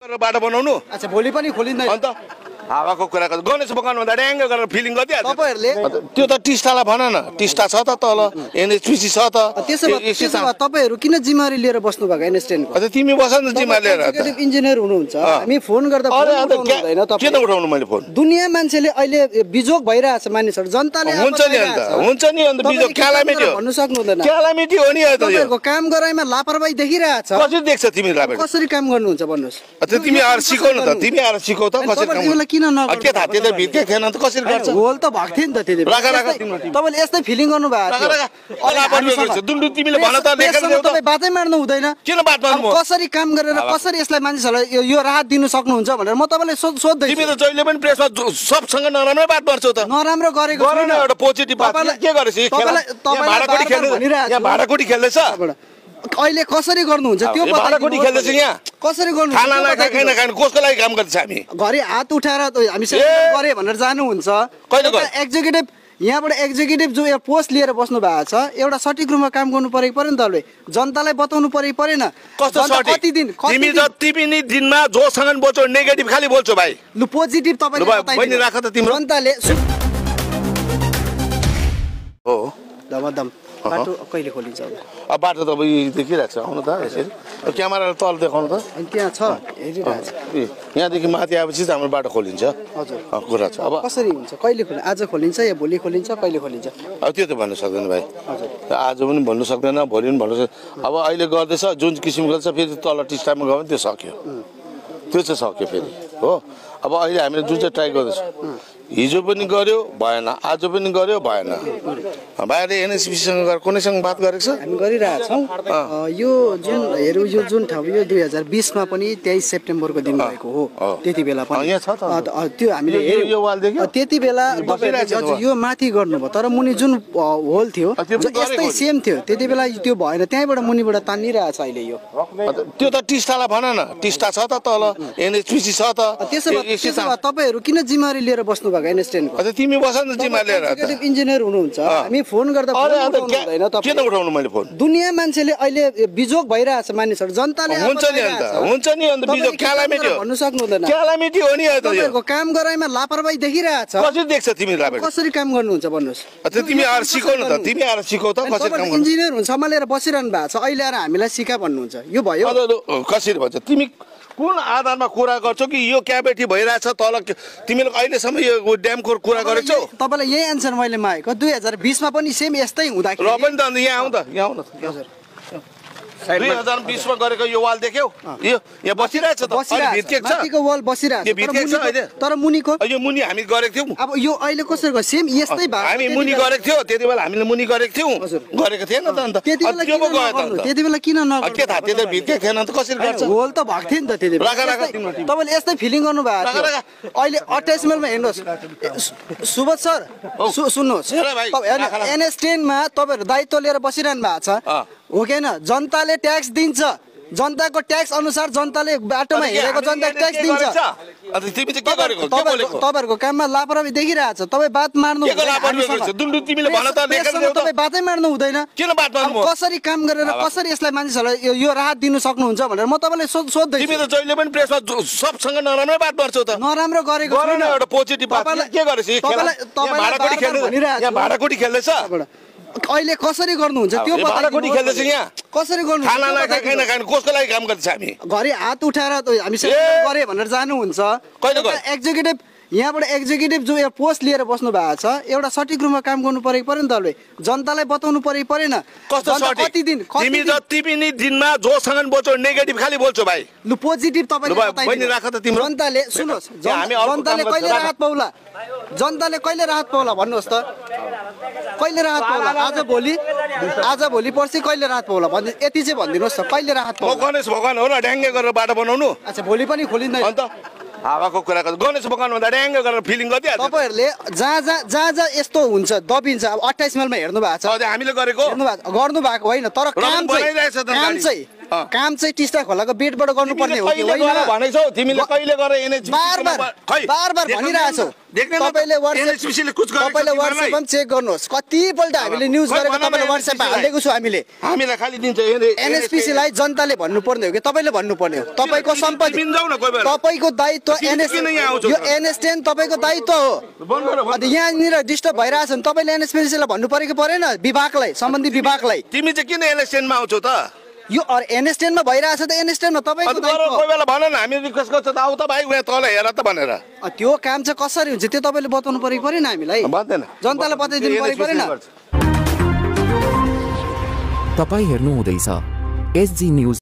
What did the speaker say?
बाटो बनाउनु अच्छा भोलि पनि खोलिँदैन अन्त हावाको कुरा गणेश बगान भन्दा ड्याङ्ग गरेर फिलिङ गरिदिहाल्छ तपाईहरुले त्यो त टिस्टालाई भन न टिस्टा छ त तल एनएचपिसी छ त त्यसो भए तपाईहरु किन जिम्मेवारी लिएर बस्नु भएको एनएसटेनको अझ तिमी बस न जिम्मेवारी लिएर एक्जिक्युटिभ इन्जिनियर हुनुहुन्छ हामी फोन गर्दा हुँदैन किन उठाउनु मैले फोन दुनिया मान्छेले अहिले बिजोग भइरहेछ मानिसहरु जनताले हुन्छ नि अन्त बिजोग क्यालामिटी भन्नु सक्नु हुँदैन क्यालामिटी हो नि त तपाईहरुको काम गराइमा लापरवाही देखिरहेछ कसरी देख्छ तिमी लापरवाही कसरी काम गर्नुहुन्छ भन्नुस् तिमी आएर सिकाउ न त तिमी आएर सिकाउ त कसरी काम किन नगर्नु के थाहा त्यो भित्ते थिएन त कसरी गर्छ होल त भएको थियो नि त त्यति राख तपाईले यस्तै फिलिङ गर्नु भएको दुन्डु तिमीले भन त लेखेर देऊ त तपाई बातै मार्नु हुँदैन किन बात मार्नु कसरी काम गरेर कसरी यसलाई मानिसहरुलाई यो राहत दिनु सक्नुहुन्छ भनेर म तपाईलाई सोध्दै तिमी त जहिले पनि प्रेसमा सबसँग नराम्रो बात गर्छौ त नराम्रो गरेको छैन एउटा पोजिटिभ बात के गरेछ भाडाकोटी खेल्दै यहाँ भाडाकोटी खेल्दैछ अहिले कसरी गर्नुहुन्छ त्यो भाडाकोटी खेल्दैछ यहाँ कसरी गर्नु खाना खाइन खाइन कसको लागि काम गर्दैछ हामी घरि हात उठाएर हामी सेलिब्रेट गरे भनेर जानुहुन्छ एक्जिक्युटिभ यहाँबाट एक्जिक्युटिभ जो यो पोस्ट लिएर बस्नु भएको छ एउटा सठिक रूपमा काम गर्नु परेको पर्यो नि त जनतालाई बताउनु परेन कस्तो कति दिन तिमी जति पनि दिनमा जोसँग बोल्छौ नेगेटिभ खाली बोल्छौ भाइ लु पोजिटिभ तपाईले राख त तिम्रो जनताले हो दमदम बाटो कहिले खोलिन्छ अब बाटो त अब देखिरहेको छ आउनु त यसरी क्यामेरा तल देखाउनु त त्यहाँ छ हेरिरहेछ यहाँदेखि माथि आएपछि हाम्रो बाटो खोलिन्छ हजुर कुरा छ अब कसरी हुन्छ कहिले खोलिन्छ आज खोलिन्छ या भोलि खोलिन्छ कहिले खोलिन्छ अब त्यो त भन्नु सक्दैन भाइ हजुर आज पनि भन्नु सक्दैन भोलि पनि भन्नु सक्दैन अब अहिले गर्दैछ जुन किसिमको छ फेरि तल टिस्टामा गयो भने त्यो सक्यो त्यो चाहिँ सक्यो फेरि हो अब अहिले हामीले जुन चाहिँ ट्राई गर्दैछौँ हिजो पनि गर्यो भएन आज पनि गर्यो भएन बाहिर एनएसपीसँग गएर कुनैसँग बात गरेको छ हामी गरिरहेछौँ यो जुन हेरौँ यो जुन ठाउँ यो 2020 मा पनि 23 सेप्टेम्बरको दिन भएको हो त्यति बेला पनि त्यो हामीले यो वाल देख्यो त्यति बेला यो माथि गर्नुभयो तर मुनि जुन होल थियो यस्तै सेम थियो त्यति बेला त्यो भएन त्यहीँबाट मुनिबाट तानिरहेछ अहिले यो त्यो त टिस्टालाई भन न टिस्टा छ त तल एनएचपीसी छ त त्यसो भए तपाईहरु किन जिम्मेवारी लिएर बस्नु भएको एनएसटेनको अझ तिमी बस न जिम्मेवारी लिएर एक्जिक्युटिभ इन्जिनियर हुनुहुन्छ हामी फोन गर्दा हुँदैन किन उठाउनु मैले फोन दुनिया मान्छेले अहिले बिजोग भइरहेछ मानिसहरु जनताले हुन्छ नि अन्त बिजोग क्यालामिटी हो भन्नु सक्नु हुँदैन क्यालामिटी हो नि तपाईहरुको काम गराइमा लापरवाही देखिरहेछ कसरी देख्छ तिमी लापरवाही कसरी काम गर्नुहुन्छ भन्नुस् तिमी आएर सिकाउ न त तिमी आएर सिकाउ त कसरी काम गर्नु इन्जिनियर हुन सम्हालेर बसिरहनु भएको छ अहिले आएर हामीलाई सिका भन्नुहुन्छ यो भयो कसरी भन्छ तिमी कुन आधारमा कुरा गर्छौ कि यो क्याभिटी भइरहेछ तल तिमीले अहिलेसम्म यो ड्यामको कुरा गरेको छौ तपाईलाई यही एन्सर मैले मागेको 2020 मा पनि सेम यस्तै हुँदाखेरि र पनि त यहाँ आउँ त हजुर 2020 मा गरेको यो वाल देख्यौ यो यहाँ बसिरहेछ त अहिले भित्केको छ माथिको वाल बसिरहेछ यो भित्केको छ अहिले तर मुनिको यो मुनि हामी गरेको थियौ अब यो अहिले कसरी सेम यस्तै भएको हामी मुनि गरेको थियौ त्यति बेला हामीले मुनि गरेको थियौ गरेको थिएन त अन्त त्यति बेला त्यो पो गयो त त्यति बेला किन नगर्नु के थाहा त्यो त भित्केको थिएन त कसरी गर्छ होल त भएको थियो नि त त्यति बेला तपाईले यस्तै फिलिङ गर्नु भएको थियो अहिले 28 माइलमा हेर्नुहोस् सुबोध सर सुन्नुहोस् NS10 मा तपाईहरु दायित्व लिएर बसिरहनु भएको छ हो किन जनताले ट्याक्स दिन्छ जनताको ट्याक्स अनुसार जनताले बाटोमा हिँडेको जनता ट्याक्स दिन्छ अनि तिमी चाहिँ के गरेको के बोलेको तपाईहरुको काममा लापरवाही देखिरहेछ तपाई बात मार्नु दुन्डु तिमीले भन त लेखेर देऊ त तपाई बातै मार्नु हुँदैन किन बात मार्नु कसरी काम गरेर कसरी यसलाई मानिसहरुलाई यो राहत दिनु सक्नुहुन्छ भनेर म तपाईलाई सोध्दै तिमी त जहिले पनि प्रेसमा सबसँग नराम्रो बात गर्छौ त नराम्रो गरेको छैन एउटा पोजिटिभ बात के गरेछ भाडाकोटी खेल्दै यहाँ भाडाकोटी खेल्दैछ अहिले कसरी गर्नुहुन्छ त्यो भाडाकोटी खेल्दैछ यहाँ कसरी गर्नु खाना खाइन खाइन कसको लागि काम गर्दैछ हामी घरि हात उठाएर हामी सेलिब्रेट गरे भनेर जानुहुन्छ एक्जिक्युटिभ यहाँबाट एक्जिक्युटिभ जो यो पोस्ट लिएर बस्नु भएको छ एउटा सठिक रूपमा काम गर्नु परेको पर्यो नि त जनतालाई बताउनु परेन कस्तो कति दिन तिमी जति पनि दिनमा जोसँग बोल्छौ नेगेटिभ खाली बोल्छौ भाइ लु पोजिटिभ तपाईले राख त तिम्रो जनताले सुन्नुहोस् जनताले कहिले राहत पाउला जनताले कहिले राहत पाउला भन्नुहोस् त कहिले राहत पाउला आज भोलि पर्सि कहिले राहत पाउला भन्दै यति चाहिँ भनिदिनुहोस् त कहिले राहत पाउला गणेश भगवान हो र ड्याङ्गे गरेर बाटो बनाउनु अच्छा भोलि पनि खोलिँदैन अन्त हावाको कुरा गणेश बगान भन्दा ड्याङ्ग गरेर फिलिङ गरिदिहाल्छ तपाईहरुले जहाँ यस्तो हुन्छ दबिन्छ अब 28 माइलमा हेर्नु भएको छ हामीले गरेको गर्नु भएको होइन तर काम चाहिँ काम चाहिँ टिस्टा खोलाको बेडबाट गर्नुपर्ने हो कि कहिले होइन गर भनेछौ तिमीले कहिले गर एनएचपीसी बार भनिरहेछौ तपाईँले WhatsApp चेक गर्नुहोस् कतिपल्ट हामीले न्युज गरेको तपाईँले WhatsApp हालेको छु हामीलाई खालि दिन्छ एनएचपीसी लाई जनताले भन्नुपर्ने हो कि तपाईँले भन्नुपर्ने हो तपाईँको सम्पत्ति तपाईँको दायित्व यो NS10 तपाईँको दायित्व हो अनि यहाँनिर डिस्टर्ब भइरहेछ भने तपाईँले एनएचपीसी लाई भन्नु परेको परेन विभागलाई सम्बन्धित विभागलाई तिमी चाहिँ किन NS10 मा आउँछौ त यो NS10 मा भइरहेछ त NS10 मा तपाईँको दायित्व कोही बेला भन न हामी रिक्वेस्ट गर्छ त आउ त भाइ उहाँ तल हेर त भनेर त्यो काम चाहिँ कसरी हुन्छ त्यो तपाईँले बताउनु परेको परेन हामीलाई भन्दैन जनतालाई बताइदिनु परेको परेन तपाईं हेर्नु हुँदैछ SG न्यूज